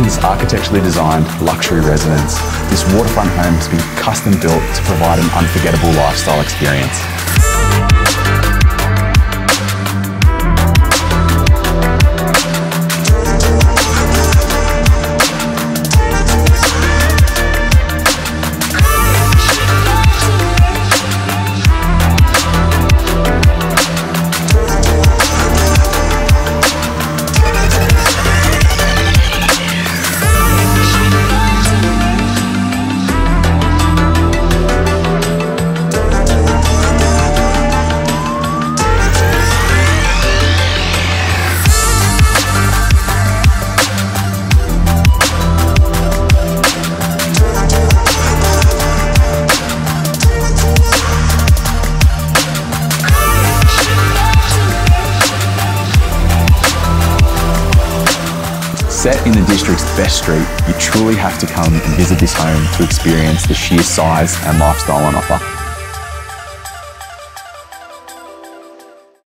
into this architecturally designed luxury residence. This waterfront home has been custom built to provide an unforgettable lifestyle experience. Set in the district's best street, you truly have to come and visit this home to experience the sheer size and lifestyle on offer.